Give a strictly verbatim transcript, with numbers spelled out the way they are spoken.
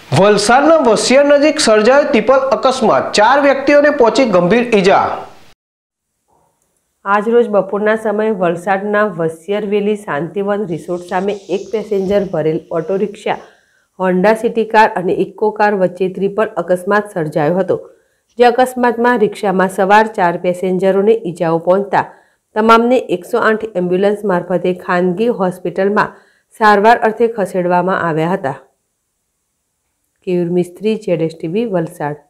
વલસાડના વસિયર નજીક સર્જાયો ટિપ્પર અકસ્માત, ચાર વ્યક્તિઓને પહોંચી ગંભીર ઈજા। આજરોજ બપોરના સમયે વલસાડના વસિયર વેલી શાંતિવન રિસોર્ટ સામે એક પેસેન્જર ભરેલ auto rickshaw, Honda City car અને ઇકો કાર વચ્ચે ત્રિપલ અકસ્માત સર્જાયો હતો। જે અકસ્માતમાં રિક્ષામાં સવાર ચાર પેસેન્જરોને ઈજાઓ પહોંચતા તમામને એકસો આઠ એમ્બ્યુલન્સ મારફતે ખાનગી હોસ્પિટલમાં સારવાર અર્થે ખસેડવામાં આવ્યા હતા। કેયુર મિસ્ત્રી, જેડએસટીવી, વલસાડ।